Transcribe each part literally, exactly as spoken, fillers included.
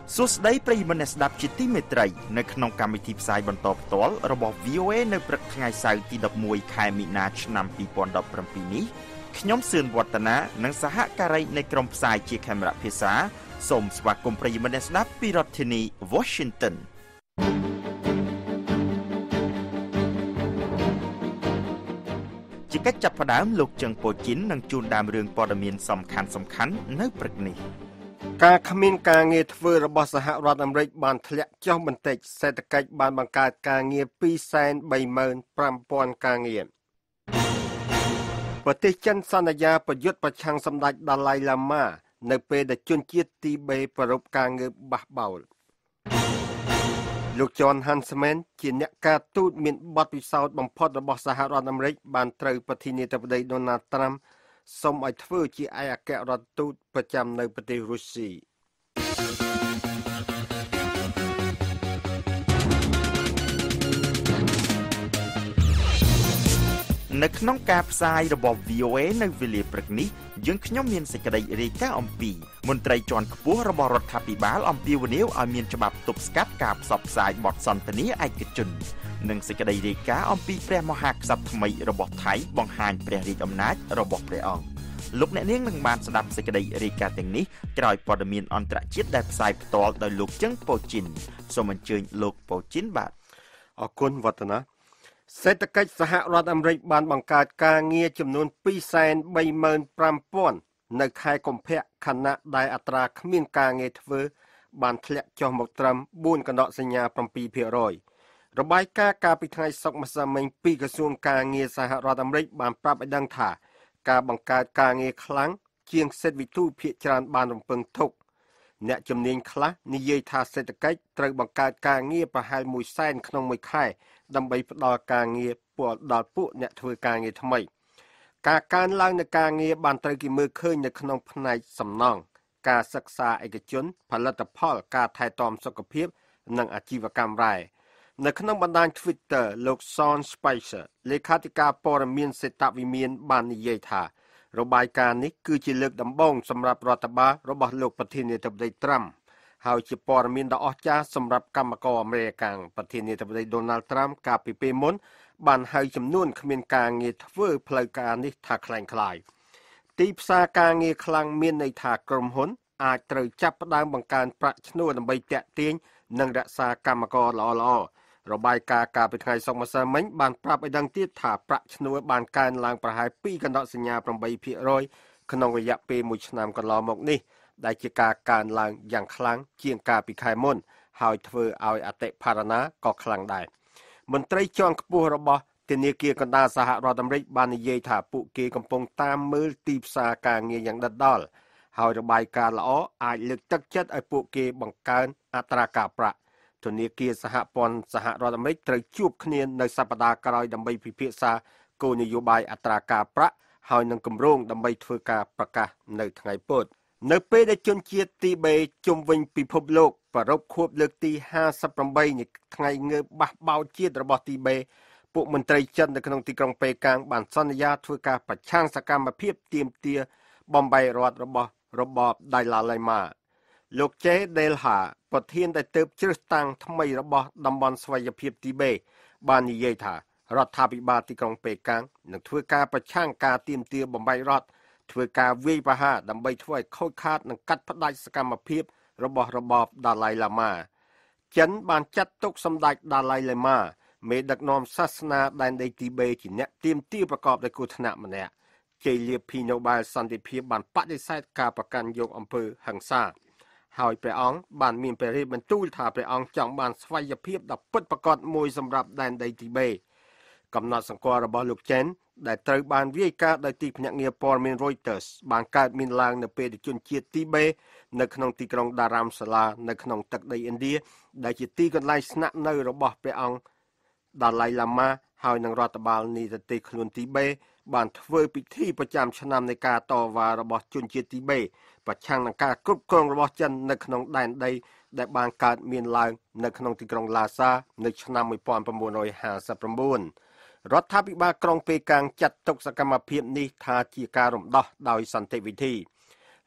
សួស្តីប្រិយមិត្តអ្នកស្ដាប់ជាទីមេត្រីនៅក្នុងកម្មវិធីផ្សាយបន្តផ្ទាល់របស់ វី អូ เอ នៅព្រឹកថ្ងៃសៅរ៍ទីដប់មួយខែមីនាឆ្នាំពីរពាន់ដប់ប្រាំពីរនេះខ្ញុំសឿនវឌ្ឍនានិងសហការីនៃក្រុមផ្សាយជាខេមរៈភាសាសូមស្វាគមន៍ប្រិយមិត្តអ្នកស្ដាប់ពីរដ្ឋធានី Washington ជាកិច្ចចាប់ផ្ដើមលោកជឹងប៉ូជីននឹងជួនដើមរឿងព័ត៌មានសំខាន់សំខាន់នៅព្រឹកនេះការគ្មានការងារធ្វើរបស់សហរដ្ឋអាមេរិកបានធ្លាក់ចុះបន្តិចសេដ្ឋកិច្ចបានបង្កើតការងារ ពីរសែនបីម៉ឺនប្រាំពាន់ ការងារប្រទេសចិនសន្យាប្រយុទ្ធប្រឆាំងសម្ដេចដាឡៃឡាម៉ានៅពេលដែលជនជាតិទីបេប្រារព្ធការងារបះបោរលោក John Huntsman ជាអ្នកការទូតមានបទពិសោធន៍បំផុតរបស់សហរដ្ឋអាមេរិកបានត្រូវប្រធានាធិបតី Donald Trump សូមឲ្យធ្វើជាឯកអគ្គរដ្ឋទូតប្រចាំនៅប្រទេសរុស្ស៊ីនៅក្នុងការផ្សាយរបស់ វី អូ เอ នៅវេលាព្រឹកនេះយើងខ្ញុំមានសេចក្តីរាយការណ៍អំពីមន្ត្រីជាន់ខ្ពស់របស់រដ្ឋាភិបាលអំពាវនាវឲ្យមានច្បាប់ទប់ស្កាត់ការផ្សព្វផ្សាយបទសន្ទនាឯកជននិងសេចក្តីរាយការណ៍អំពីព្រះមហាក្សត្រថ្មីរបស់ថៃបង្ហាញព្រះរាជអំណាចរបស់ព្រះអង្គលោកអ្នកនាងនឹងបានស្ដាប់សេចក្តីរាយការណ៍ទាំងនេះក្រោយព័ត៌មានអន្តរជាតិដែលផ្សាយផ្ទាល់ដោយលោកជឹងប៉ូជីនសូមអញ្ជើញលោកប៉ូជីនបាទអរគុណវឌ្ឍនាសេដ្ឋកិច្ចសហរដ្ឋអាមេរិកបានបង្កើតការងារចំនួន ពីរសែនបីម៉ឺនប្រាំពាន់ នៅខែកុម្ភៈខណៈដែលអត្រាគ្មានការងារធ្វើបានធ្លាក់ចុះមកត្រឹមបួនកណ្ដកសញ្ញា ប្រាំពីរភាគរយ របាយការណ៍កាលពីថ្ងៃសុក្រម្សិលមិញពីក្រសួងការងារសហរដ្ឋអាមេរិកបានប្រាប់ឲ្យដឹងថាការបង្កើតការងារខ្លាំងជាងសិទ្ធិវិទូភាគច្រើនបានរំពឹងទុកអ្នកជំនាញខ្លះនិយាយថាសេដ្ឋកិច្ចត្រូវបង្កើតការងារប្រហែលមួយសែនក្នុងមួយខែដើម្បីផ្ដល់ការងារដល់ពួកអ្នកធ្វើការងារថ្មីការកើនឡើងនៃការងារបានត្រូវគេមើលឃើញនៅក្នុងផ្នែកសំណង់ការសិក្សាឯកជនផលិតផលការថែទាំសុខភាពនិងអាជីវកម្មរ៉ែនៅក្នុងបណ្ដាញ Twitter លោក Sean Spicer លេខាធិការព័ត៌មានសេតវិមានបាននិយាយថារបាយការណ៍នេះគឺជាលើកដំបូងសម្រាប់រដ្ឋបាលរបស់លោកប្រធានាធិបតី Trump ហើយជាព័ត៌មានដ៏អស្ចារ្យសម្រាប់កម្មករអាមេរិកប្រធានាធិបតី Donald Trump កាលពីពេលមុនបានហៅចំនួនគ្មានការងារធ្វើផ្លូវការនេះថាคล้ายคล้ายទីផ្សារការងារខ្លាំងមានន័យថាក្រុមហ៊ុនអាចត្រូវចាប់ផ្ដើមបង្កើនប្រាក់ឈ្នួលដើម្បីទាក់ទាញនិងរក្សាកម្មករល្អៗរបាយការណ៍កាលពីថ្ងៃសុក្រម្សិលមិញបានប្រាប់ឲ្យដឹងទៀតថាប្រាក់ឈ្នួលបានកើនឡើងប្រហែលពីរកណ្ដកសញ្ញា ប្រាំបីភាគរយ ក្នុងរយៈពេលមួយឆ្នាំកន្លងមកនេះដែលជាការកើនឡើងយ៉ាងខ្លាំងជាងកាលពីខែមុនហើយធ្វើឲ្យអតិផរណាក៏ខ្លាំងដែរមន្ត្រីជាន់ខ្ពស់របស់ធនាគារកណ្ដាលសហរដ្ឋអាមេរិកបាននិយាយថាពួកគេកំពុងតាមមើលទីផ្សារការងារយ៉ាងដិតដល់ហើយរបាយការណ៍ល្អអាចលើកទឹកចិត្តឲ្យពួកគេបង្កើនអត្រាការប្រាក់ធនាគារសហព័ន្ធសហរដ្ឋអាមេរិកត្រូវជួបគ្នានៅសប្តាហ៍ក្រោយដើម្បីពិភាក្សាគោលនយោបាយអត្រាការប្រាក់ហើយនឹងគម្រោងដើម្បីធ្វើការប្រកាសនៅថ្ងៃពុធនៅពេលដែលជនជាតិទីបេជុំវិញពិភពលោកប្រារព្ធខួបលើកទីห้าสิบแปดនៃថ្ងៃងើបបះបោរជាតិរបស់ទីបេពួកមន្ត្រីចិននៅក្នុងទីក្រុងប៉េកាំងបានសន្យាធ្វើការប្រឆាំងសកម្មភាពទាមទារបំបីរដ្ឋរបស់របបដៃឡាឡៃម៉ាលោកជេដេលហាប្រធានដែលទើបជ្រើសតាំងថ្មីរបស់តំបន់ស្វ័យភាពទីបេបាននិយាយថារដ្ឋាភិបាលទីក្រុងប៉េកាំងនឹងធ្វើការប្រឆាំងការទាមទារបំបីរដ្ឋធ្វើការវាយប្រហារដើម្បីធ្វើឲ្យខូចខាតនិងកាត់ផ្តាច់សកម្មភាពរបស់របបដាឡៃឡាម៉ាចិនបានចាត់ទុកសម្ដេចដាឡៃឡាម៉ាមេដឹកនាំសាសនាដែនដីទីបេជាអ្នកទាមទារប្រកបដោយគ្រោះថ្នាក់ម្នាក់ជ័យលាភីណូបែលសន្តិភាពបានបដិសេធការប្រកាន់យកអំពើហិង្សាហើយព្រះអង្គបានមានព្រះរាជបន្ទូលថាព្រះអង្គចង់បានស្វ័យភាពដ៏ពិតប្រាកដមួយសម្រាប់ដែនដីទីបេកំណត់សម្គាល់របស់លោកចេនដែលត្រូវបានរាយការណ៍ដោយទីភ្នាក់ងារព័ត៌មាន Reuters បានកើតមានឡើងនៅពេលជនជាតិទីបេនៅក្នុងទីក្រុងដារ៉ាមសាឡានៅក្នុងទឹកដីឥណ្ឌាដែលជាទីកន្លែងស្នាក់នៅរបស់ព្រះអង្គដាឡៃឡាម៉ាហើយនឹងរដ្ឋបាលនីតិទេខ្លួនទីបេបានធ្វើពិធីប្រចាំឆ្នាំនៃការតវ៉ារបស់ជនជាតិទីបេប្រឆាំងនឹងការគ្រប់គ្រងរបស់ចិននៅក្នុងដែនដីដែលបានកើតមានឡើងនៅក្នុងទីក្រុងឡាសានៅឆ្នាំnineteen fifty-nineរដ្ឋាភិបាលក្រុងប៉េកាំងចាត់ទុកសកម្មភាពនេះថាជាការរំដោះដោយសន្តិវិធី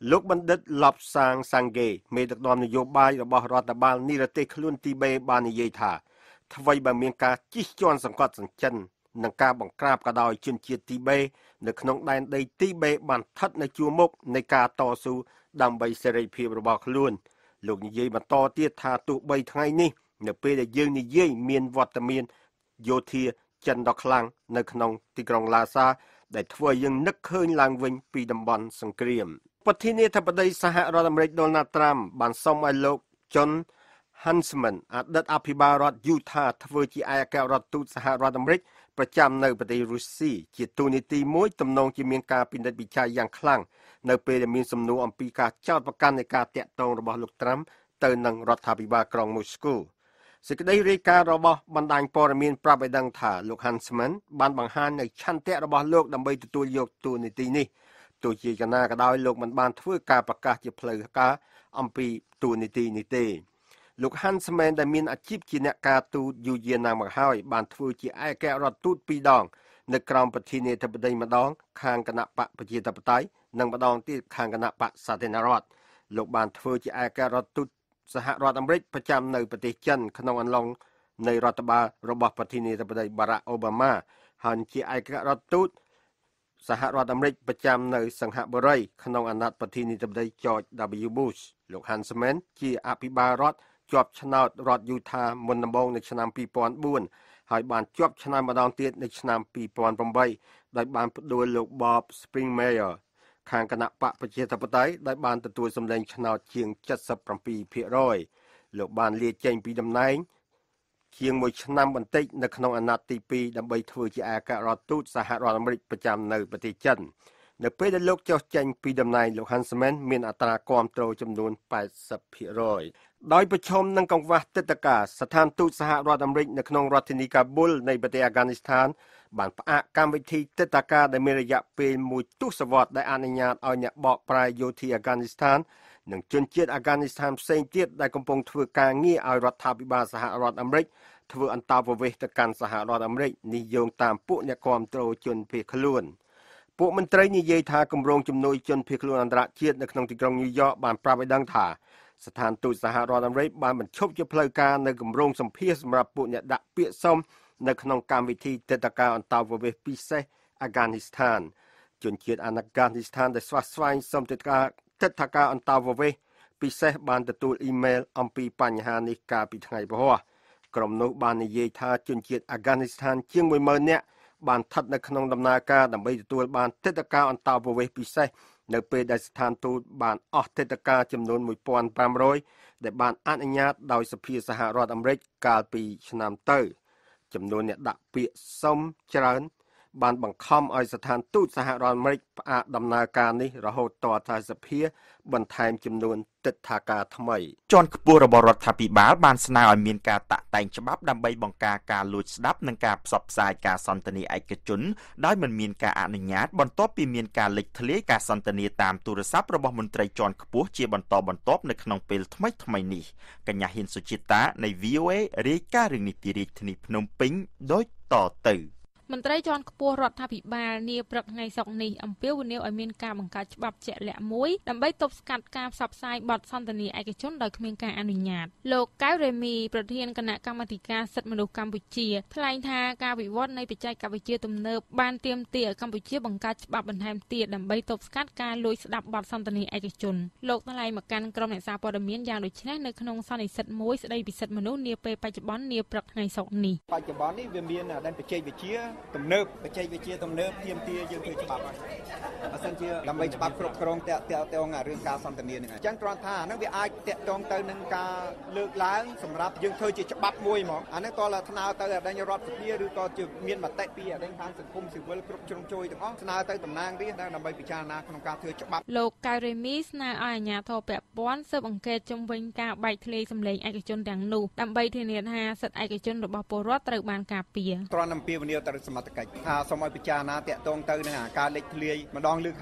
លោកបណ្ឌិតឡប់សាងសាំងហ្គេមេដឹកនាំនយោបាយរបស់រដ្ឋបាលនិរទេសខ្លួនទីបេបាននិយាយថាអ្វីបើមានការជិះជាន់សង្កត់សញ្ចិននិងការបង្ក្រាបក៏ដោយជនជាតិទីបេនៅក្នុងដែនដីទីបេបានស្ថិតនៅជួរមុខនៃការតស៊ូដើម្បីសេរីភាពរបស់ខ្លួនលោកនិយាយបន្តទៀតថាទោះបីថ្ងៃនេះនៅពេលដែលយើងនិយាយមានវត្តមានយោធាចិនដ៏ខ្លាំងនៅក្នុងទីក្រុងឡាសាដែលធ្វើឲ្យយើងនឹកឃើញឡើងវិញពីតំបន់សង្គ្រាមប្រធានាធិបតីសហរដ្ឋអាមេរិកដូណាល់ត្រាំបានសុំឲ្យលោកចុនHuntsman អតីតអភិបាលរដ្ឋយូថាធ្វើជាឯកអគ្គរដ្ឋទូតសហរដ្ឋអាមេរិកប្រចាំនៅប្រទេសរុស្ស៊ីជាទូនីតិមួយទំនងជាមានការពិនិត្យវិจัยយ៉ាងខ្លាំងនៅពេលដែលមានសំណួរអំពីការចោទប្រកាន់នៃការតាក់ទងរបស់លោកត្រាំទៅនឹងរដ្ឋាភិបាលក្រុងមូស្គូសេចក្តីរាយការណ៍របស់បណ្ដាញព័ត៌មានប្រាប់ឲ្យដឹងថាលោក Huntsman បានបង្ហាញនូវឆន្ទៈរបស់លោកដើម្បីទទួលយកទូនីតិនេះទោះជាយ៉ាងណាក៏ដោយលោកមិនបានធ្វើការប្រកាសជាផ្លូវការអំពីទូនីតិនេះទេលោក Huntsman ដែលមានអាជីពជាអ្នកការទូតយូរយារណាស់មកហើយបានធ្វើជាឯកអគ្គរដ្ឋទូតពីរដងនៅក្រោមប្រធានាធិបតីម្ដងខាងគណៈបកប្រជាធិបតេយ្យនិងម្ដងទៀតខាងគណៈបកសាធារណរដ្ឋលោកបានធ្វើជាឯកអគ្គរដ្ឋទូតសហរដ្ឋអាមេរិកប្រចាំនៅប្រទេសចិនក្នុងអំឡុងនៃរដ្ឋបាលរបស់ប្រធានាធិបតី Barack Obama ហើយជាឯកអគ្គរដ្ឋទូតសហរដ្ឋអាមេរិកប្រចាំនៅសិង្ហបុរីក្នុងអាណត្តិប្រធានាធិបតី George W. Bush លោក Huntsman ជាអភិបាលរដ្ឋជាប់ឆ្នោតរដ្ឋយូថាមុនដំបូងនៅឆ្នាំពីរពាន់បួនហើយបានជាប់ឆ្នោតម្ដងទៀតនៅឆ្នាំពីរពាន់ប្រាំបីដោយបានផ្ដួលលោក Bob Springmeier ខាងគណៈបកប្រជាធិបតេយ្យដែលបានទទួលសម្លេងឆ្នោតជាង 칠십칠ភាគរយ លោកបានលាចេញពីតំណែងជាងមួយឆ្នាំបន្តិចនៅក្នុងអាណត្តិទីពីរដើម្បីធ្វើជាឯកអគ្គរដ្ឋទូតសហរដ្ឋអាមេរិកប្រចាំនៅប្រទេសចិននៅពេលដែលលោកចុះចេញពីតំណែងលោក Huntsman មានអត្រាគាំទ្រចំនួន 八十ភាគរយ ដោយប្រឈមនឹងកង្វះទឹកតការស្ថានទូតសហរដ្ឋអាមេរិកនៅក្នុងរដ្ឋធានីកាប៊ុលនៃប្រទេសអាហ្គានីស្ថានបានផ្អាកកម្មវិធីទឹកតការដែលមានរយៈពេលមួយទសវត្សរ៍ដែលអនុញ្ញាតឲ្យអ្នកបកប្រែយោធាអាហ្គានីស្ថាននិងជនជាតិអាហ្គានីស្ថានផ្សេងទៀតដែលកំពុងធ្វើការងារឲ្យរដ្ឋាភិបាលសហរដ្ឋអាមេរិកធ្វើអន្តោប្រវេសន៍ទៅកាន់សហរដ្ឋអាមេរិកនេះយោងតាមពួកអ្នកគាំទ្រជនភៀសខ្លួនពួកមន្ត្រីនិយាយថាគម្រោងជំនួយជនភៀសខ្លួនអន្តរជាតិនៅក្នុងទីក្រុងញូវយ៉កបានប្រាប់ឲ្យដឹងថាស្ថានទូតសហរដ្ឋអាមេរិកបានបញ្ឈប់ជាផ្លូវការនៅគម្រោងសម្ភាសសម្រាប់ពួកអ្នកដាក់ពាក្យសុំនៅក្នុងកម្មវិធីទិដ្ឋាការអន្តោប្រវេសន៍ពិសេសអាហ្គានីស្ថានជនជាតិអាហ្គានីស្ថានដែលស្វាស្វែងសុំទិដ្ឋាការទិដ្ឋាការអន្តោប្រវេសន៍ពិសេសបានទទួលអ៊ីមែលអំពីបញ្ហានេះកាលពីថ្ងៃព្រហស្បតិ៍ក្រុមនោះបាននិយាយថាជនជាតិអាហ្គានីស្ថានជាង មួយម៉ឺន នាក់បានស្ថិតនៅក្នុងដំណើរការដើម្បីទទួលបានទិដ្ឋាការអន្តោប្រវេសន៍ពិសេសនៅពេលដែលស្ថានទូតបានអស់ទិដ្ឋាការចំនួន một nghìn năm trăm ដែលបានអនុញ្ញាតដោយសភាសហរដ្ឋអាមេរិកកាលពីឆ្នាំទៅចំនួនអ្នកដាក់ពាក្យសុំច្រើនបានបង្ខំឲ្យស្ថានទូតសហរដ្ឋអាមេរិកផ្អាកដំណើរការនេះរហូតទាល់តែសភាបន្ថែមចំនួនទិដ្ឋាការថ្មីជាន់ខ្ពស់របស់រដ្ឋាភិបាលបានស្នើឲ្យមានការតាក់តែងច្បាប់ដើម្បីបង្ការការលួចស្ដាប់និងការផ្សព្វផ្សាយការសន្ទនាឯកជនដោយមិនមានការអនុញ្ញាតបន្ទាប់ពីមានការលេចធ្លាយការសន្ទនាតាមទូរស័ព្ទរបស់មន្ត្រីជាន់ខ្ពស់ជាបន្តបន្ទាប់នៅក្នុងពេលថ្មីថ្មីនេះកញ្ញាហ៊ានសុជាតានៃ វី អូ เอ រាយការណ៍រឿងនេះពីរាជធានីភ្នំពេញដូចតទៅមន្ត្រីជាន់ខ្ពស់រដ្ឋាភិបាលនាព្រឹកថ្ងៃសុក្រនេះអំពាវនាវឲ្យមានការបង្កើតច្បាប់ជាក់លាក់មួយដើម្បីទប់ស្កាត់ការផ្សព្វផ្សាយបទសន្ទនាឯកជនដោយគ្មានការអនុញ្ញាតលោកកៅរេមីប្រធានគណៈកម្មាធិការសិទ្ធិមនុស្សកម្ពុជាថ្លែងថាការវិវត្តនៃបច្ចេកវិទ្យាទំនើបបានទាមទារឲ្យកម្ពុជាបង្កើតច្បាប់បន្ថែមទៀតដើម្បីទប់ស្កាត់ការលួចស្ដាប់បទសន្ទនាឯកជនលោកថ្លែងមកកាន់ក្រុមអ្នកសារព័ត៌មានយ៉ាងដូចនេះនៅក្នុងសន្និសីទមួយស្ដីពីសិទ្ធិមនុស្សនាពេលបច្ចុប្បន្ននាព្រឹកថ្ងៃសុក្រនេះបច្ចុប្បន្ននេះវាមានដែនបច្ចេកវិទ្យាទំនើបបច្ចេកវិទ្យាទំនើបទាមទារយើងធ្វើច្បាប់ហើយបើសិនជាដើម្បីច្បាប់គ្រប់គ្រងតាក់ទងរឿងការសន្ទនានេះអញ្ចឹងគ្រាន់ថាអានឹងវាអាចតាក់ទងទៅនឹងការលើកឡើងសម្រាប់យើងធ្វើជាច្បាប់មួយហ្មងអានឹងតើថ្នើទៅអដែញរដ្ឋសភាឬក៏ជាមានមតិពីអដែញខាងសង្គមស៊ីវិលគ្រប់ជ្រុងជ្រោយទាំងអស់ស្នើទៅតំណាងរាស្ត្រដើម្បីពិចារណាក្នុងការធ្វើច្បាប់លោកកៅរេមីស្នើឲ្យអាជ្ញាធរពាក់ព័ន្ធស៊ើបអង្កេតជំវិញការបែកធ្លាយសម្លេងឯកជនទាំងនោះដើម្បីធានាថាសិទ្ធិឯកជនរបស់ពលរដ្ឋត្រូវបានការពារគ្រាន់តែអំពាវនាវទៅសមត្ថកិច្ចថាសូមឲ្យពិចារណាតាក់ទងទៅនឹងការលេចធ្លាយម្ដងលើកខា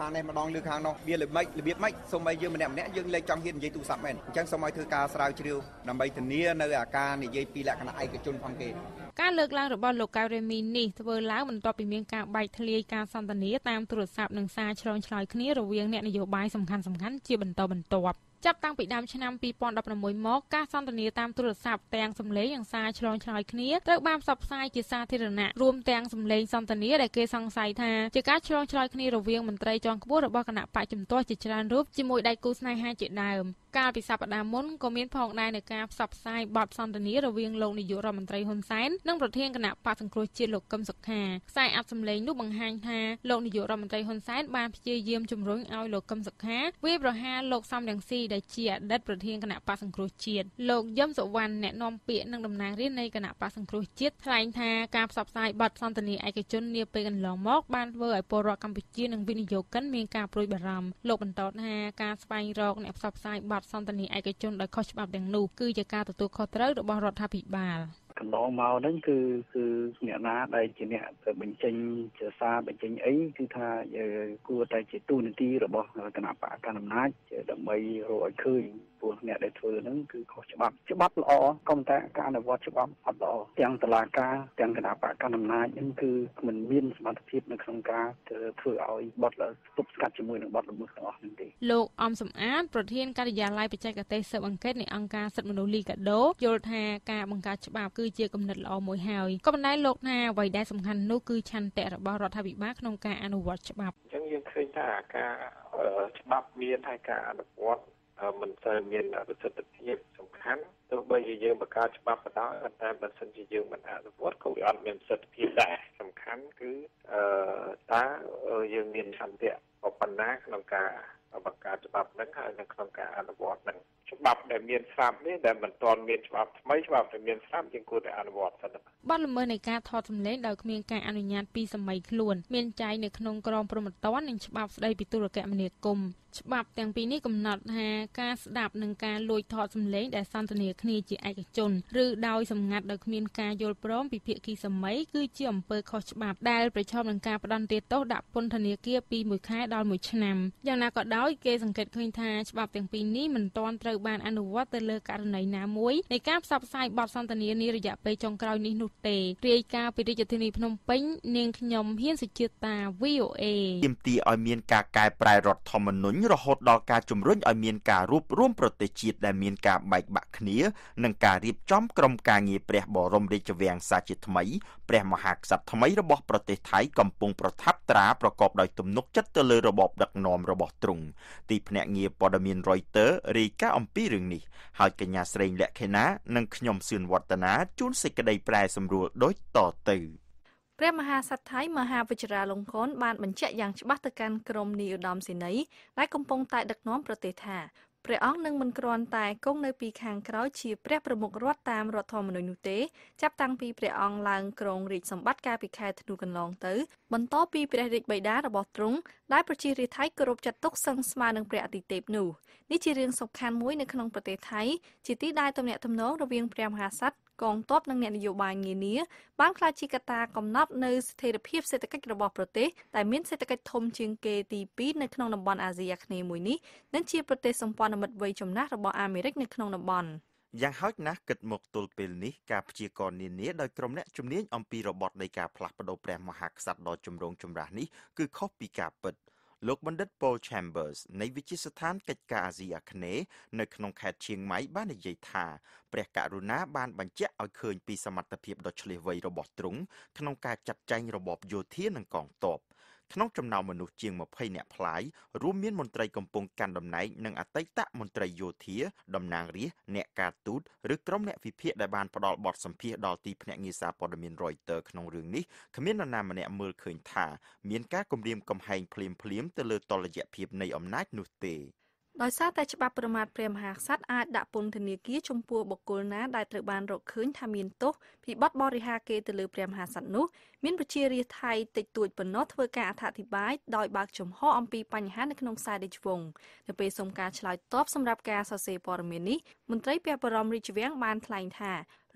នេះម្ដងលើខាងនោះវាល្មិចរបៀបម៉េចសូម្បីយើងម្នាក់ម្នាក់យើងលេខចង់ហ៊ាននិយាយទូរស័ព្ទមែនអញ្ចឹងសូមឲ្យធ្វើការស្រាវជ្រាវដើម្បីធានានៅអាការនិយាយពីលក្ខណៈឯកជនផងគេការលើកឡើងរបស់លោកកៅរេមីនេះធ្វើឡើងបន្ទាប់ពីមានការបែកធ្លាយការសន្ទនាតាមទូរស័ព្ទនិងសារឆ្លងឆ្លើយគ្នារវាងអ្នកនយោបាយសំខាន់ៗជាបន្តបន្ទាប់ចាប់តាំងពីដើមឆ្នាំពីរពាន់ដប់ប្រាំមួយមកការសន្ទនាតាមទូរស័ព្ទទាំងសំឡេងនិងសារឆ្លងឆ្លើយគ្នាត្រូវបានផ្សព្វផ្សាយជាសាធារណៈរួមទាំងសំឡេងសន្ទនាដែលគេសង្ស័យថាជាការឆ្លងឆ្លើយគ្នារវាងមន្ត្រីជាន់ខ្ពស់របស់គណៈបកជំទាស់ជាច្រើនរូបជាមួយដៃគូស្នេហាជាដើមកាលពីសប្តាហ៍មុនក៏មានផងដែរនៅការផ្សព្វផ្សាយបទសន្ទនារវាងលោកនាយករដ្ឋមន្ត្រីហ៊ុនសែននិងប្រធានគណៈបកសង្គ្រោះជាតិលោកកឹមសុខាខ្សែអត្ថសំឡេងនោះបង្ហាញថាលោកនាយករដ្ឋមន្ត្រីហ៊ុនសែនបានព្យាយាមជំរុញឲ្យលោកកឹមសុខាវាយប្រហារលោកសំរងស៊ីដែលជាអតីតប្រធានគណៈបកសង្គ្រោះជាតិលោកយឹមសុវណ្ណអ្នកនាំពាក្យនិងតំណាងរាស្ត្រនៃគណៈបកសង្គ្រោះជាតិថ្លែងថាការផ្សព្វផ្សាយបទសន្ទនាឯកជននាពេលកន្លងមកបានធ្វើឲ្យពលរដ្ឋកម្ពុជានិងវិនិយោគិនមានការព្រួយបារម្ភលោកបន្តថាការស្វែងរកអ្នកផ្សព្វផ្សាយបទសន្ទនាឯកជនដោយខុសច្បាប់ទាំងនោះគឺជាការទទួលខុសត្រូវរបស់រដ្ឋាភិបាលកន្លងមកហ្នឹងគឺគឺអ្នកណាដែលជាអ្នកទៅបញ្ចេញជាសារបញ្ចេញអីគឺថាគួរតែជាទូនាទីរបស់គណៈបកកណ្ដាលអំណាចដើម្បីរកឲ្យឃើញពួកអ្នកដែលធ្វើហ្នឹងគឺខុសច្បាប់ច្បាប់ល្អក៏ប៉ុន្តែការអនុវត្តច្បាប់អត់ល្អទាំងតុលាការទាំងគណៈបកកណ្ដាលអំណាចហ្នឹងគឺមិនមានសមត្ថភាពនៅក្នុងការធ្វើឲ្យបទទប់ស្កាត់ជាមួយនឹងបទល្មើសទាំងអស់ហ្នឹងទេលោកអំសំអាតប្រធានការិយាល័យបច្ចេកទេសស៊ើបអង្កេតនៃអង្គការសិទ្ធិមនុស្សលីកាដូយល់ថាការបង្កើតច្បាប់គឺជាគំនិតល្អមួយហើយក៏ប៉ុន្តែលោកថាអ្វីដែលសំខាន់នោះគឺឆន្ទៈរបស់រដ្ឋាភិបាលក្នុងការអនុវត្តច្បាប់អញ្ចឹងយើងឃើញថាការច្បាប់មានហើយការអនុវត្តមិនសូវមានប្រសិទ្ធភាពសំខាន់ទោះបីជាយើងបង្កើតច្បាប់ក៏ដោយតែបើសិនជាយើងមិនអនុវត្តក៏វាអត់មានប្រសិទ្ធភាពដែរសំខាន់គឺអឺតើយើងមានឆន្ទៈប៉ុណ្ណាក្នុងការបង្កើតច្បាប់ហ្នឹងហើយនៅក្នុងការអនុវត្តហ្នឹងច្បាប់ដែលមានស្រាប់នេះដែលមិនទាន់មានច្បាប់ថ្មីច្បាប់ដែលមានស្រាប់យើងគួរតែអនុវត្តសិនបទល្មើសនៃការថតសម្លេងដោយគ្មានការអនុញ្ញាតពីសម័យខ្លួនមានចែងនៅក្នុងក្រមព្រហ្មទណ្ឌនិងច្បាប់ស្តីពីទូរគមនាគមន៍ច្បាប់ទាំងពីរនេះកំណត់ថាការស្ដាប់និងការលួចថតសម្លេងដែលសន្ទនាគ្នាជាឯកជនឬដោយសម្ងាត់ដោយគ្មានការយល់ព្រមពីភាគីសម័យគឺជាអំពើខុសច្បាប់ដែលប្រឈមនឹងការផ្តន្ទាទោសដាក់ពន្ធនាគារពីមួយខែដល់មួយឆ្នាំយ៉ាងណាក៏ដោយគេសង្កេតឃើញថាច្បាប់ទាំងពីរនេះមិនទាន់ត្រូវបានអនុវត្តទៅលើករណីណាមួយនៃការផ្សព្វផ្សាយបទសន្ទនានារយៈពេលចុងក្រោយនេះនោះទេរាយការណ៍ពីរាជធានីភ្នំពេញនាងខ្ញុំហ៊ានសុជាតា វី អូ เอទាមទារឲ្យមានការកែប្រែរដ្ឋធម្មនុញ្ញរហូតដល់ការជំរុញឲ្យមានការរួបរวมប្រទេសជាតិដែលមានការបែកបាក់គ្នានិងការរៀបចំក្រុមការងារព្រះបរមរាជវាំងសាជាថ្មីព្រះមហាក្សត្រថ្មីរបស់ប្រទេសថៃកំពុងប្រថាប់ត្រាប្រកបដោយទំនុកចិត្តទៅលើរបបដឹកនាំរបស់ទ្រង់ទីភ្នាក់ងារព័ត៌មាន Reuters រាយការណ៍អំពីរឿងនេះហើយកញ្ញាស្រីលក្ខិណានិងខ្ញុំសឿនវឌ្ឍនាជួនសេចក្តីប្រែសម្រួលដូចតទៅព្រះមហាក្សត្រថៃមហាវជ្រាលង្កនបានបញ្ជាក់យ៉ាងច្បាស់ទៅកាន់ក្រុមនាយឧត្តមសេនីយ៍ដែលកំពុងតែដឹកនាំប្រទេសថាព្រះអង្គនឹងមិនគ្រាន់តែគង់នៅពីខាងក្រោយជាព្រះប្រមុខរដ្ឋតាមរដ្ឋធម្មនុញ្ញនោះទេចាប់តាំងពីព្រះអង្គឡើងគ្រងរាជសម្បត្តិកាលពីខែធ្នូកន្លងទៅបន្តពីព្រះរាជបិតារបស់ទ្រង់ដែលប្រជារាស្ត្រថៃគោរពចាត់ទុកសឹងស្មើនឹងព្រះអាទិទេពនោះនេះជារឿងសំខាន់មួយនៅក្នុងប្រទេសថៃជាទីដែលទំនាក់ទំនងរវាងព្រះមហាក្សត្រកងទ័ពនិងអ្នកនយោបាយនានាបានក្លាយជាកត្តាកំណត់នៅស្ថិរភាពសេដ្ឋកិច្ចរបស់ប្រទេសដែលមានសេដ្ឋកិច្ចធំជាងគេទីពីរនៅក្នុងតំបន់អាស៊ីអាគ្នេយ៍មួយនេះនិងជាប្រទេសសម្ព័ន្ធមិត្តវ័យចំណាស់របស់អាមេរិកនៅក្នុងតំបន់យ៉ាងហោចណាស់គិតមកទល់ពេលនេះការព្យាករណ៍នានាដោយក្រុមអ្នកជំនាញអំពីរបបនៃការផ្លាស់ប្តូរព្រះមហាក្សត្រដ៏ចម្រូងចម្រាសនេះគឺខុសពីការពិតលោកបណ្ឌិត Paul Chambers នៃវិទ្យាស្ថានកិច្ចការអាស៊ីអាគ្នេយ៍នៅក្នុងខេត្តឈៀងម៉ៃបាននិយាយថាព្រះករុណាបានបញ្ជាក់ឲ្យឃើញពីសមត្ថភាពដ៏ឆ្លាតវៃរបស់ទ្រង់ក្នុងការចាត់ចែងរបបយោធានិងកងទ័ពក្នុងចំណោមមនុស្សជាងម្ភៃនាក់ផ្លាយរួមមានមន្ត្រីកំពុងកាន់តំណែងនិងអតីតមន្ត្រីយោធាតំណាងរាស្ត្រអ្នកការទូតឬក្រុមអ្នកវិភាគដែលបានផ្ដល់បទសម្ភាសន៍ដល់ទីភ្នាក់ងារសារព័ត៌មាន Reuters ក្នុងរឿងនេះគ្មាននរណាម្នាក់មើលឃើញថាមានការគំរាមកំហែងភ្លាមៗទៅលើតុល្យភាពនៃអំណាចនោះទេដោយសារតែច្បាប់ប្រមាថព្រះមហាក្សត្រអាចដាក់ពន្ធនាគារចំពោះបុគ្គលណាដែលត្រូវបានរកឃើញថាមានទោសពីបទបរិហាកេរ្តិ៍ទៅលើព្រះមហាក្សត្រនោះមានប្រជារាស្ត្រថៃតិចតួចប៉ុណ្ណោះធ្វើការអត្ថាធិប្បាយដោយបើកចំហអំពីបញ្ហានៅក្នុងខ្សែរាជវង្សនៅពេលសុំការឆ្លើយតបសម្រាប់ការសរសេរព័ត៌មាននេះមន្ត្រីព្រះបរមរាជវាំងបានថ្លែងថា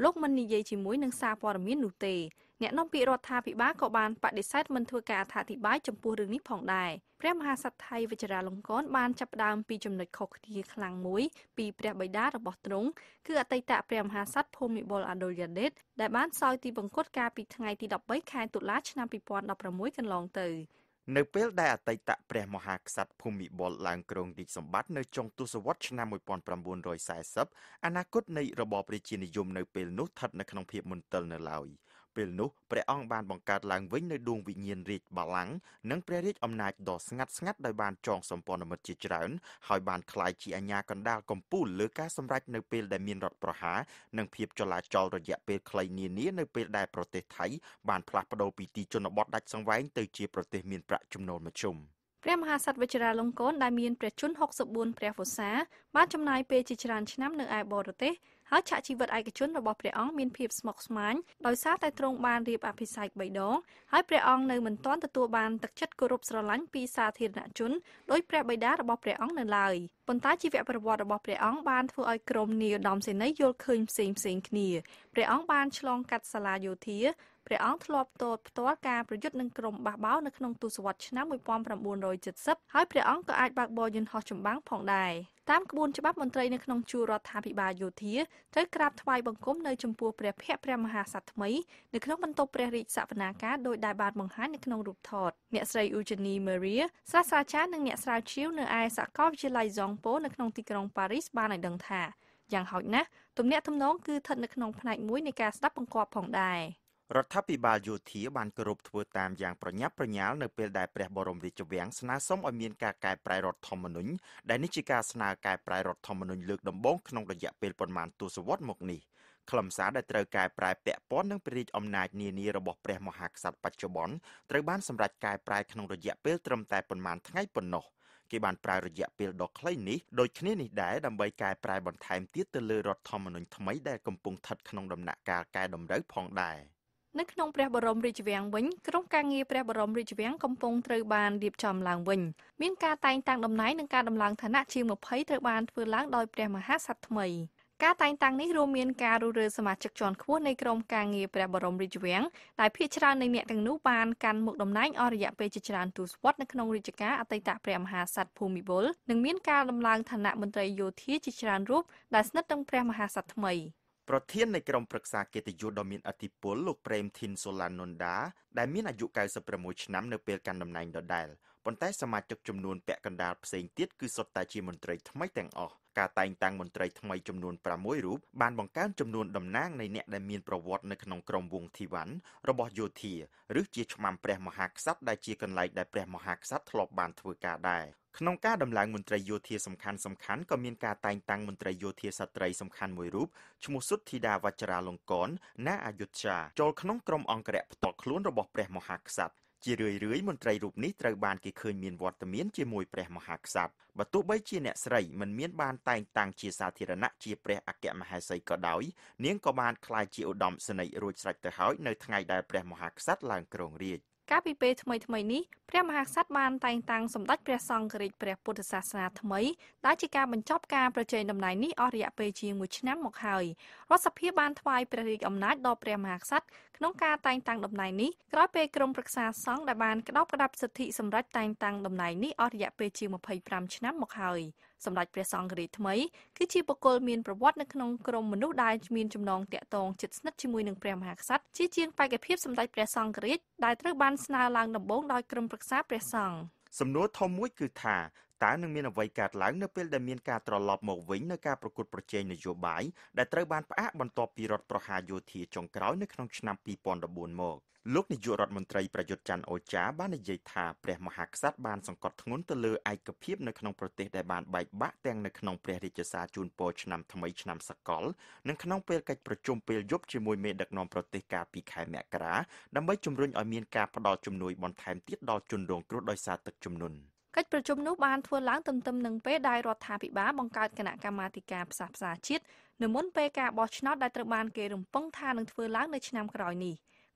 លោកមិននិយាយជាមួយនឹងសារព័ត៌មាននោះទេអ្នកនាំពាក្យរដ្ឋាភិបាលក៏បានបដិសេធមិនធ្វើការអធិប្បាយចំពោះរឿងនេះផងដែរព្រះមហាក្សត្រថៃវជ្រាលង្កនបានចាប់ផ្ដើមពីចំណុចខុសគ្នាខ្លាំងមួយពីព្រះបិតារបស់ទ្រង់គឺអតីតព្រះមហាក្សត្រភូមិបុលអាដូលយ៉ាដេតដែលបានសោយទីបង្គត់កាលពីថ្ងៃទីដប់បីខែតុលាឆ្នាំពីរពាន់ដប់ប្រាំមួយកន្លងទៅនៅពេលដែលអតីតព្រះមហាក្សត្រភូមិបុលឡើងគ្រងរាជ្យសម្បត្តិនៅចុងទសវត្សរ៍ឆ្នាំmột nghìn chín trăm四mươiអនាគតនៃរបបប្រជានិយមនៅពេលនោះស្ថិតនៅក្នុងភាពមន្ទិលនៅឡើយពេលនោះព្រះអង្គបានបង្កើតឡើងវិញនៅដួងវិញ្ញាណរាជបល្ល័ង្កនិងព្រះរាជអំណាចដ៏ស្ងាត់ស្ងាត់ដោយបានចងសម្ព័ន្ធមិត្តជាច្រើនហើយបានក្លាយជាអាញាកណ្ដាលកំពូលលើការសម្រេចនៅពេលដែលមានរដ្ឋប្រហារនិងភាពចលាចលរយៈពេលខ្លីនានានៅពេលដែលប្រទេសថៃបានផ្លាស់ប្ដូរពីទីជនបទដាច់សង្វែងទៅជាប្រទេសមានប្រាក់ចំណូលមធ្យមព្រះមហាក្សត្រវជ្រាលង្កនដែលមានព្រះជន្មហុកសិបបួនព្រះវស្សាបានចំណាយពេលជាច្រើនឆ្នាំនៅឯបរទេសហើយឆាកជីវិតឯកជនរបស់ព្រះអង្គមានភាពស្មុគស្មាញដោយសារតែទ្រង់បានរៀបអភិសេកបីដងហើយព្រះអង្គនៅមិនទាន់ទទួលបានទឹកចិត្តគោរពស្រឡាញ់ពីសាធារណជនដោយព្រះបិតារបស់ព្រះអង្គនៅឡើយប៉ុន្តែជីវប្រវត្តិរបស់ព្រះអង្គបានធ្វើឲ្យក្រុមនាយឧត្តមសេនីយ៍យល់ឃើញផ្សេងផ្សេងគ្នាព្រះអង្គបានឆ្លងកាត់សាលាយោធាព្រះអង្គធ្លាប់តតផ្ទាល់ការប្រយុទ្ធនឹងក្រុមបះបោរនៅក្នុងទសវត្សរ៍ឆ្នាំmột nghìn chín trăm七mươiហើយព្រះអង្គក៏អាចបើកបរយន្តហោះចម្បាំងផងដែរតាមក្បួនច្បាប់មន្ត្រីនៅក្នុងជួររដ្ឋាភិបាលយោធាត្រូវក្រាបថ្វាយបង្គំនៅចំពោះព្រះភ័ក្ត្រព្រះមហាក្សត្រថ្មីនៅក្នុងបន្ទប់ព្រះរាជសវនាការដោយដែលបានបង្ហាញនៅក្នុងរូបថតអ្នកស្រី Eugenie Maria សាស្ត្រាចារ្យនិងអ្នកស្រាវជ្រាវនៅឯសាកលវិទ្យាល័យ Zongpo នៅក្នុងទីក្រុងប៉ារីសបានឲ្យដឹងថាយ៉ាងហោចណាស់ទំនាក់ទំនងគឺស្ថិតនៅក្នុងផ្នែកមួយនៃការស្ដាប់បង្គាប់ផងដែររដ្ឋាភិបាលយោធាបានគោរពធ្វើតាមយ៉ាងប្រញាប់ប្រញាល់នៅពេលដែលព្រះបរមរាជវាំងស្នើសុំឲ្យមានការកែប្រែរដ្ឋធម្មនុញ្ញដែលនេះជាការស្នើកែប្រែរដ្ឋធម្មនុញ្ញលើកដំបូងក្នុងរយៈពេលប៉ុន្មានទសវត្សរ៍មកនេះខ្លឹមសារដែលត្រូវកែប្រែពាក់ព័ន្ធនឹងព្រះរាជអំណាចនានារបស់ព្រះមហាក្សត្របច្ចុប្បន្នត្រូវបានសម្រេចកែប្រែក្នុងរយៈពេលត្រឹមតែប៉ុន្មានថ្ងៃប៉ុណ្ណោះគេបានប្រើរយៈពេលដ៏ខ្លីនេះដូចគ្នានេះដែរដើម្បីកែប្រែបន្ថែមទៀតទៅលើរដ្ឋធម្មនុញ្ញថ្មីដែលកំពុងស្ថិតក្នុងដំណាក់កាលកែតម្រូវផងដែរនៅក្នុងព្រះបរមរាជវាំងវិញក្រុមការងារព្រះបរមរាជវាំងកំពុងត្រូវបានរៀបចំឡើងវិញមានការតែងតាំងតំណែងនិងការដំឡើងឋានៈជាងยี่สิบត្រូវបានធ្វើឡើងដោយព្រះមហាក្សត្រថ្មីការតែងតាំងនេះរួមមានការរុះរើសមាជិកជាន់ខ្ពស់នៃក្រុមការងារព្រះបរមរាជវាំងដែលភាគច្រើននៃអ្នកទាំងនោះបានកាន់មុខតំណែងអស់រយៈពេលជាច្រើនទសវត្សរ៍នៅក្នុងរាជការអតីតព្រះមហាក្សត្រភូមិបុលនិងមានការដំឡើងឋានៈមន្ត្រីយោធាជាច្រើនរូបដែលស្និទ្ធនឹងព្រះមហាក្សត្រថ្មីប្រធាននៃក្រុមប្រឹក្សាកិត្តិយសដ៏មានឥទ្ធិពលលោកប្រេមធីនសូឡាននុនដាដែលមានអាយុเก้าสิบหกឆ្នាំនៅពេលកាន់តំណែងដដែលប៉ុន្តែសមាជិកចំនួនពាក់កណ្ដាលផ្សេងទៀតគឺសុទ្ធតែជាមន្ត្រីថ្មីទាំងអស់ការតែងតាំងមន្ត្រីថ្មីចំនួនប្រាំមួយរូបបានបង្កើនចំនួនតំណាងនៃអ្នកដែលមានប្រវត្តិនៅក្នុងក្រុមវង្សធីវ៉ាន់របស់យោធាឬជាឆ្មាំព្រះមហាក្សត្រដែលជាកន្លែងដែលព្រះមហាក្សត្រធ្លាប់បានធ្វើការដែរក្នុងការដំឡើងមន្ត្រីយោធាសំខាន់សំខាន់ក៏មានការតែងតាំងមន្ត្រីយោធាស្ត្រីសំខាន់មួយរូបឈ្មោះសុទ្ធធីតាវជ្រាលង្កនណាអយុធ្យាចូលក្នុងក្រុមអង្គរៈផ្ទាល់ខ្លួនរបស់ព្រះមហាក្សត្រជារឿយរឿយមន្ត្រីរូបនេះត្រូវបានគេឃើញមានវត្តមានជាមួយព្រះមហាក្សត្របើទោះបីជាអ្នកស្រីមិនមានបានតែងតាំងជាសាធារណៈជាព្រះអគ្គមហេសីក៏ដោយនាងក៏បានក្លាយជាឧត្តមសេនីយ៍រួចស្រេចទៅហើយនៅថ្ងៃដែលព្រះមហាក្សត្រឡើងគ្រងរាជ្យកាលពីពេលថ្មីថ្មីនេះព្រះមហាក្សត្របានតែងតាំងសម្ដេចព្រះសង្ឃរាជព្រះពុទ្ធសាសនាថ្មីដែលជាការបញ្ចប់ការប្រជែងតំណែងនេះអស់រយៈពេលជាងមួយឆ្នាំមកហើយរដ្ឋសភាបានថ្វាយព្រះរាជអំណាចដល់ព្រះមហាក្សត្រក្នុងការតែងតាំងតំណែងនេះក្រោយពេលក្រុមប្រឹក្សាសង្ឃដែលបានក្តោបក្តាប់សិទ្ធិសម្រាប់តែងតាំងតំណែងនេះអស់រយៈពេលជាยี่สิบห้าឆ្នាំមកហើយសម្ដេចព្រះសង្ឃរាជថ្មីគឺជាបុគ្គលមានប្រវត្តិនៅក្នុងក្រុមមនុស្សដែលមានចំណងតាក់ទងជិតស្និទ្ធជាមួយនឹងព្រះមហាក្សត្រជាជាងបេក្ខភាពសម្ដេចព្រះសង្ឃរាជដែលត្រូវបានស្នើឡើងដំបូងដោយក្រុមប្រឹក្សាព្រះសង្ឃសំណួរធំមួយគឺថាតើនឹងមានអ្វីកើតឡើងនៅពេលដែលមានការត្រឡប់មកវិញនៅការប្រកួតប្រជែងនយោបាយដែលត្រូវបានផ្អាកបន្ទាប់ពីរដ្ឋប្រហារយោធាចុងក្រោយនៅក្នុងឆ្នាំពីរពាន់ដប់បួនមកលោកនាយករដ្ឋមន្ត្រីប្រយុទ្ធច័ន្ទអូចាបាននិយាយថាព្រះមហាក្សត្របានសង្កត់ធ្ងន់ទៅលើឯកភាពនៅក្នុងប្រទេសដែលបានបែកបាក់ទាំងនៅក្នុងព្រះរាជសារជូនពរឆ្នាំថ្មីឆ្នាំសកលនិងក្នុងពេលកិច្ចប្រជុំពេលយប់ជាមួយមេដឹកនាំប្រទេសកាលពីខែមករាដើម្បីជំរុញឲ្យមានការផ្តល់ជំនួយបន្ថែមទៀតដល់ជនរងគ្រោះដោយសារទឹកជំនន់កិច្ចប្រជុំនោះបានធ្វើឡើងទន្ទឹមនឹងពេលដែលរដ្ឋាភិបាលបង្កើតគណៈកម្មាធិការផ្សះផ្សាជាតិនៅមុនពេលការបោះឆ្នោតដែលត្រូវបានគេរំពឹងថានឹងធ្វើឡើងនៅឆ្នាំក្រោយនេះគ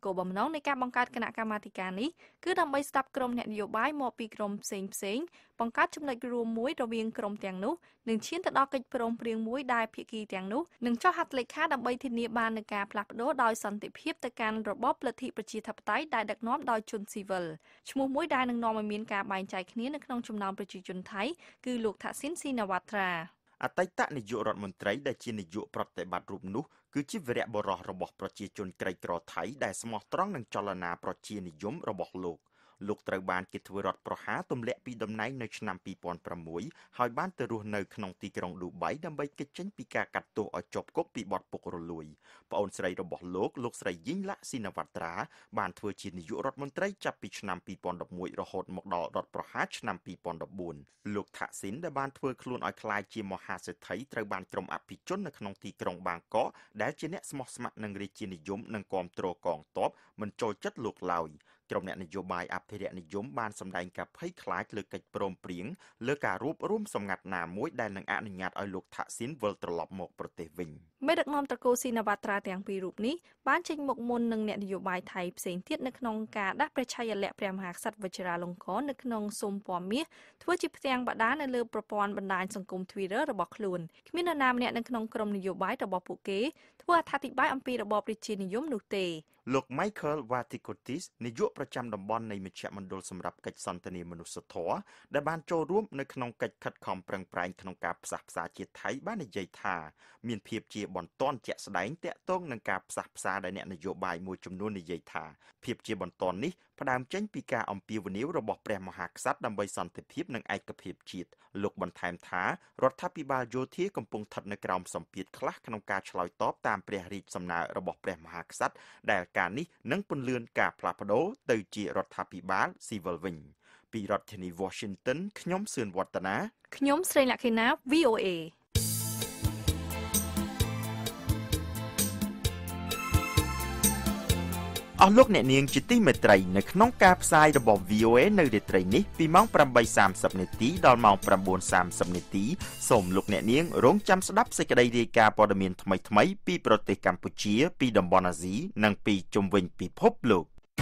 គោលបំណងនៃការបង្កើតគណៈកម្មាធិការនេះគឺដើម្បីស្ដាប់ក្រុមអ្នកនយោបាយមកពីក្រុមផ្សេងផ្សេងបង្កើតចំណុចរួមមួយរវាងក្រុមទាំងនោះនិងឈានទៅដល់កិច្ចព្រមព្រៀងមួយដែលភាគីទាំងនោះនឹងចុះហត្ថលេខាដើម្បីធានាបាននូវការផ្លាស់ប្ដូរដោយសន្តិភាពទៅកាន់របបលទ្ធិប្រជាធិបតេយ្យដែលដឹកនាំដោយជនស៊ីវិលឈ្មោះមួយដែលនឹងនាំឲ្យមានការបែងចែកគ្នានៅក្នុងចំណោមប្រជាជនថៃគឺលោកថាស៊ីនស៊ីណាវ៉ាត្រាអតីតនាយករដ្ឋមន្ត្រីដែលជានាយកប្រតិបត្តិរូបនោះគឺជាវីរៈបុរសរបស់ប្រជាជនក្រីក្រថៃដែលស្មោះត្រង់នឹងចលនាប្រជានិយមរបស់លោកលោកត្រូវបានគេធ្វើរដ្ឋប្រហារទម្លាក់ពីតំណែងនៅឆ្នាំពីរពាន់ប្រាំមួយហើយបានទៅរស់នៅក្នុងទីក្រុងឌូបៃដើម្បីគេចចេញពីការកាត់ទោសឲ្យជាប់គុកពីបទពុករលួយប្អូនស្រីរបស់លោកលោកស្រីយីងឡាក់ស៊ីណាវ៉ាត្រាបានធ្វើជានាយករដ្ឋមន្ត្រីចាប់ពីឆ្នាំពីរពាន់ដប់មួយរហូតមកដល់រដ្ឋប្រហារឆ្នាំពីរពាន់ដប់បួនលោកថាក់ស៊ីនដែលបានធ្វើខ្លួនឲ្យក្លាយជាមហាសេដ្ឋីត្រូវបានក្រុមអភិជននៅក្នុងទីក្រុងបាងកកដែលជាអ្នកស្មោះស្ម័គ្រនឹងរាជានិយមនិងគាំទ្រកងទ័ពមិនចូលចិត្តលោកឡើយក្រុមអ្នកនយោបាយអភិរក្សនិយមបានសម្ដែងការភ័យខ្លាចលើកិច្ចព្រមព្រៀងលើការរួបរวมសម្ងាត់ណាមួយដែលនឹងអនុញ្ញាតឲ្យលោកថាក់ស៊ីនវិលត្រឡប់មកប្រទេសវិញមេដឹកនាំត្រកូលស៊ីណាវ៉ាត្រាទាំងពីររូបនេះបានចេញមុខមុននឹងអ្នកនយោបាយថៃផ្សេងទៀតនៅក្នុងការដាក់ព្រះឆាយាល័ក្ខណ៍ព្រះមហាក្សត្រវជ្រាលង្កននៅក្នុងស៊ុំពណ៌មាសធ្វើជាផ្ទាំងបដានៅលើប្រព័ន្ធបណ្ដាញសង្គម Twitter របស់ខ្លួនគ្មាននរណាម្នាក់នៅក្នុងក្រុមនយោបាយរបស់ពួកគេធ្វើអត្ថាធិប្បាយអំពីរបបរាជានិយមនោះទេលោក Michael Vatikotis នាយកប្រចាំតំបន់នៃមជ្ឈមណ្ឌលសម្រាប់កិច្ចសន្ទនាមនុស្សធម៌ដែលបានចូលរួមនៅក្នុងកិច្ចខិតខំប្រឹងប្រែងក្នុងការផ្សះផ្សាជាតិថៃបាននិយាយថាមានភាពជាបន្ទាន់ជាក់ស្ដែងតាក់ទងនឹងការផ្សះផ្សាដែលអ្នកនយោបាយមួយចំនួននិយាយថាភាពជាបន្ទាន់នេះផ្ដើមចេញពីការអំពាវនាវរបស់ព្រះមហាក្សត្រដើម្បីសន្តិភាពនិងឯកភាពជាតិលោកបន្ថែមថារដ្ឋាភិបាលយោធាកំពុងស្ថិតនៅក្រោមសម្ពាធខ្លះក្នុងការឆ្លើយតបតាមព្រះរាជសំណើរបស់ព្រះមហាក្សត្រដែលការនេះនឹងពន្លឿនការផ្លាស់ប្ដូរទៅជារដ្ឋាភិបាលស៊ីវិលវិញពីរដ្ឋធានី Washington ខ្ញុំសឿនវឌ្ឍនាខ្ញុំស្រីលក្ខិណា វី អូ เอអស់លោកអ្នកនាងជាទីមេត្រីនៅក្នុងការផ្សាយរបស់ វី អូ เอ នៅរាត្រីនេះពីម៉ោង ប្រាំបីសាមសិប នាទីដល់ម៉ោង ប្រាំបួនសាមសិប នាទីសូមលោកអ្នកនាងរងចាំស្ដាប់សេចក្តីរាយការណ៍ព័ត៌មានថ្មីៗពីប្រទេសកម្ពុជាពីតំបន់អាស៊ីនិងពីជុំវិញពិភពលោក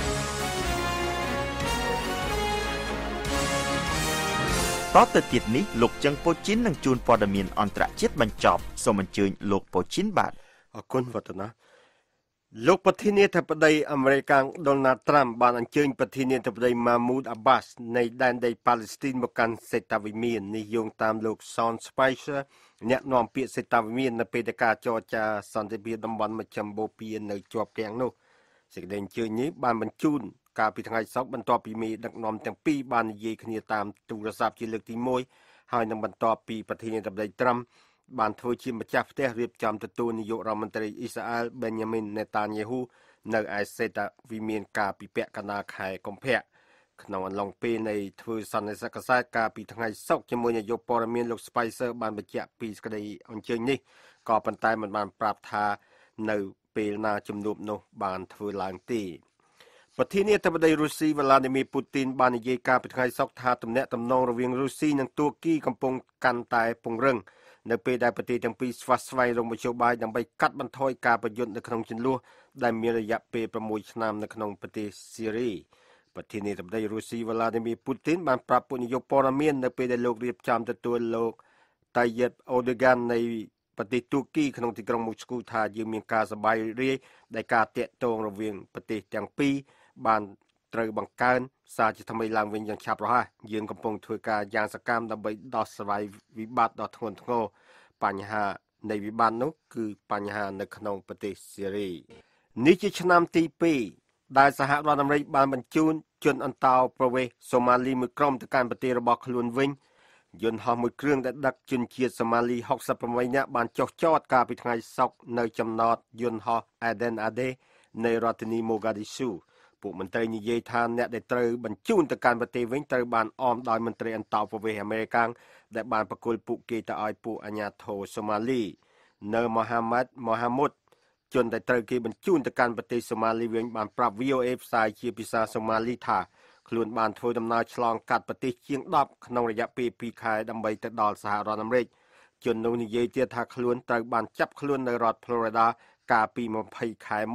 តទៅទៀតនេះលោកចឹងប៉ូជីននឹងជួនព័ត៌មានអន្តរជាតិបញ្ចប់សូមអញ្ជើញលោកប៉ូជីនបាទអរគុណវឌ្ឍនាលោកប្រធានាធិបតីអាមេរិកដូណាល់ត្រាំបានអញ្ជើញប្រធានាធិបតីម៉ាមូដអាបាសនៃដែនដីប៉ាឡេស្ទីនមកកាន់សេតាវិមាននេះយោងតាមលោក Sean Spicer អ្នកនាំពាក្យសេតាវិមាននៅពេលដែលការចរចាសន្តិភាពតំបន់មជ្ឈមបូព៌ានៅជាប់គាំងនោះសេចក្តីអញ្ជើញនេះបានបញ្ជូនកាលពីថ្ងៃសុក្របន្ទាប់ពីមេដឹកនាំទាំងពីរបាននិយាយគ្នាតាមទូរស័ព្ទជាលើកទីមួយហើយនឹងបន្ទាប់ពីប្រធានាធិបតីត្រាំបានធ្វើជាម្ចាស់ផ្ទះរៀបចំទទួលនាយករដ្ឋមន្ត្រីអ៊ីស្រាអែល Benjamin Netanyahu នៅឯសេតាវិមានកាលពីពាក់កណ្ដាលខែកុម្ភៈក្នុងអំឡុងពេលនៃធ្វើសន្និសីទកសែតកាលពីថ្ងៃសុក្រជាមួយនាយកព័ត៌មានលោក Spicer បានបញ្ជាក់ពីសេចក្តីអញ្ជើញនេះក៏ប៉ុន្តែមិនបានប្រាប់ថានៅពេលណាជំនួបនោះបានធ្វើឡើងទេប្រធានាធិបតីរុស្ស៊ី Vladimir Putin បាននិយាយកាលពីថ្ងៃសុក្រថាទំនាក់ទំនងរវាងរុស្ស៊ីនិងទួរគីកំពុងកាន់តែពង្រឹងនៅពេលដែលប្រទេសទាំងពីរស្វាស្វែងរកមធ្យោបាយដើម្បីកាត់បន្ថយការប្រយុទ្ធនៅក្នុងជម្លោះដែលមានរយៈពេលប្រាំមួយឆ្នាំនៅក្នុងប្រទេសស៊ីរីប្រធានាធិបតីរុស្ស៊ី Vladimir Putin បានប្រាប់ពួកនាយកព័ត៌មាននៅពេលដែលលោករៀបចំទទួលលោក Tayyip Erdogan នៃប្រទេសទួរគីក្នុងទីក្រុងមូស្គូថាយើងមានការសប្បាយរីកដែលការតាក់ទងរវាងប្រទេសទាំងពីរបានត្រូវបង្កើនសារជាថ្មីឡើងវិញយ៉ាងឆាប់រហ័សយើងកំពុងធ្វើការយ៉ាងសកម្មដើម្បីដោះស្រាយវិបត្តិដ៏ធ្ងន់ធ្ងរបញ្ហានៃវិបត្តិនោះគឺបញ្ហានៅក្នុងប្រទេសស៊ីរីនេះជាឆ្នាំទីពីរដែលសហរដ្ឋអាមេរិកបានបញ្ជូនជនអន្តោប្រវេសន៍សូម៉ាលីមួយក្រុមទៅកាន់ប្រទេសរបស់ខ្លួនវិញយន្តហោះមួយគ្រឿងដែលដឹកជនជាតិសូម៉ាលីហុកសិបប្រាំបីនាក់បានចុះចតកាលពីថ្ងៃសុក្រនៅចំណតយន្តហោះ Aden Ade នៃរដ្ឋធានី Mogadishuពួកមន្ត្រីនិយាយថាអ្នកដែលត្រូវបញ្ជូនទៅកាន់ប្រទេសវិញត្រូវបានអមដោយមន្ត្រីអន្តោប្រវេសន៍អាមេរិកដែលបានប្រគល់ពួកគេទៅឲ្យពួកអាជ្ញាធរសូម៉ាលីនៅមហាម៉ាត់មហាមុតជនដែលត្រូវគេបញ្ជូនទៅកាន់ប្រទេសសូម៉ាលីវិញបានប្រាប់ វី អូ เอ ផ្សាយជាភាសាសូម៉ាលីថាខ្លួនបានធ្វើដំណើរឆ្លងកាត់ប្រទេសជាងដប់ក្នុងរយៈពេលពីរខែដើម្បីទៅដល់សហរដ្ឋអាមេរិកជននោះនិយាយទៀតថាខ្លួនត្រូវបានចាប់ខ្លួននៅរដ្ឋ Florida កាលពីម្ភៃខែមុន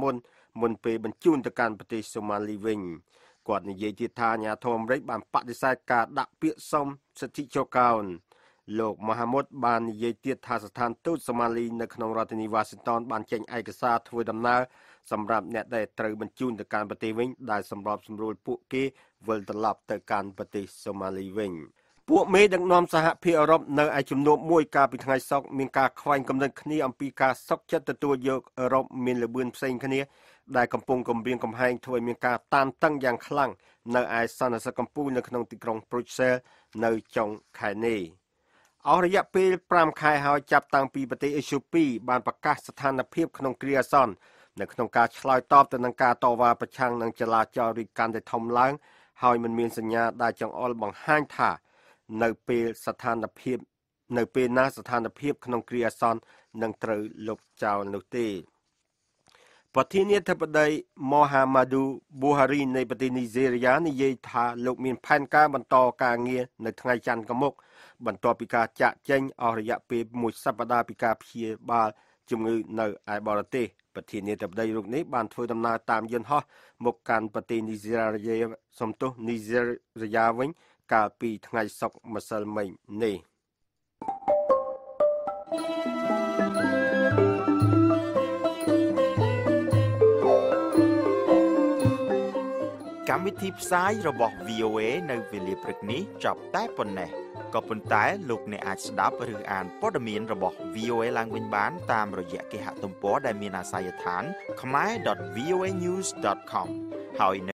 មុនពេលបញ្ជូនទៅកាន់ប្រទេសសូម៉ាលីវិញគាត់និយាយទៀតថាអាញាធមអាមេរិកបានបដិសេធការដាក់ពាក្យសុំសិទ្ធិចូលកោនលោកមហាមុតបាននិយាយទៀតថាស្ថានទូតសូម៉ាលីនៅក្នុងរដ្ឋធានីវ៉ាស៊ីនតោនបានចេញឯកសារធ្វើដំណើរសម្រាប់អ្នកដែលត្រូវបញ្ជូនទៅកាន់ប្រទេសវិញដែលសម្របសម្រួលពួកគេវិលត្រឡប់ទៅកាន់ប្រទេសសូម៉ាលីវិញពួកមេដឹកនាំសហភាពអឺរ៉ុបនៅឯជំនួបមួយកាលពីថ្ងៃសុក្រមានការខ្វែងគំនិតគ្នាអំពីការសុខចិត្តទទួលយកអឺរ៉ុបមានលឿនផ្សេងគ្នាដែលកំពុងគំរាមកំហែងធ្វើឲ្យមានការតានតឹងយ៉ាងខ្លាំងនៅឯសន្និសីទកម្ពុជានៅក្នុងទីក្រុងប្រូសែលនៅចុងខែនេះអស់រយៈពេលប្រាំខែហើយចាប់តាំងពីប្រទេសអេត្យូពីបានប្រកាសស្ថានភាពក្នុងគ្រាអាសន្ននៅក្នុងការឆ្លើយតបទៅនឹងការតវ៉ាប្រឆាំងនឹងចលាចលរីកកាន់តែធំឡើងហើយមិនមានសញ្ញាដែលចង្អុលបង្ហាញថានៅពេលស្ថានភាពនៅពេលណាស្ថានភាពក្នុងគ្រាអាសន្ននឹងត្រូវលុបចោលនោះទេប្រធានាធិបតីមហាម៉ាឌូប៊ូហារីនៃប្រទេសនីហ្សេរីយ៉ានិយាយថាលោកមានផែនការបន្តការងារនៅថ្ងៃច័ន្ទខាងមុខបន្ទាប់ពីការចាក់ចេញអស់រយៈពេលមួយសប្តាហ៍ពីការព្យាបាលជំងឺនៅឯបរទេសប្រធានាធិបតីរូបនេះបានធ្វើដំណើរតាមយន្តហោះមកកាន់ប្រទេសនីហ្សេរីយ៉ាសំទោសនីហ្សេរីយ៉ាវិញកាលពីថ្ងៃសុក្រម្សិលមិញនេះកម្មវិធីផ្សាយរបស់ វី អូ អេ នៅវេលាព្រឹកនេះចប់តែប៉ុណ្ណេះក៏ប៉ុន្តែលោកអ្នកអាចស្ដាប់ឬអានព័ត៌មានរបស់ វី អូ អេ ឡើងវិញបានតាមរយៈគេហទំព័រដែលមានអាសយដ្ឋាន khmer dot voanews dot com ហើយ